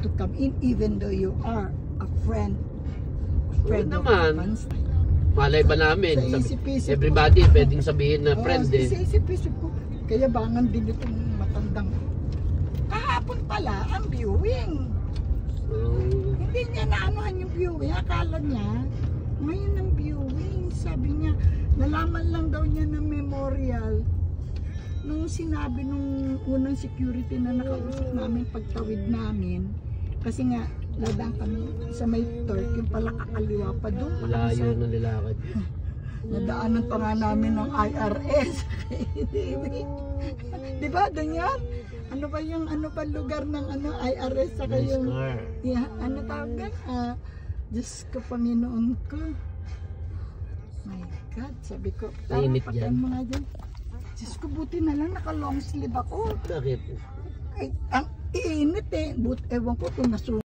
to come in even though you are a friend of naman. Evans. Malay ba namin? Sa isip-isip Everybody pwedeng sabihin na friend eh. Sa isip-isip ko, kaya bangan din itong matandang. Kahapon pala ang viewing. Hindi niya naanuhan yung viewing. Akala niya, ngayon ang viewing. Sabi niya, nalaman lang daw niya ng memorial. Nung sinabi nung unang security na nakausap namin pagtawid namin, kasi nga nadaan kami sa may Turk, yung pala kakaliwa pa doon. Layo na nilakad. Nadaanan pa nga namin ng IRS. Di ba doon yan? Ano ba yung lugar ng IRS saka yung ano tawag Diyos ko, Panginoon ko. My God, sabi ko, mainit patay yan. mga dyan. Diyos ko, buti na lang naka long sleeve ako. Bakit? Ay, ang init eh. Ewan ko kung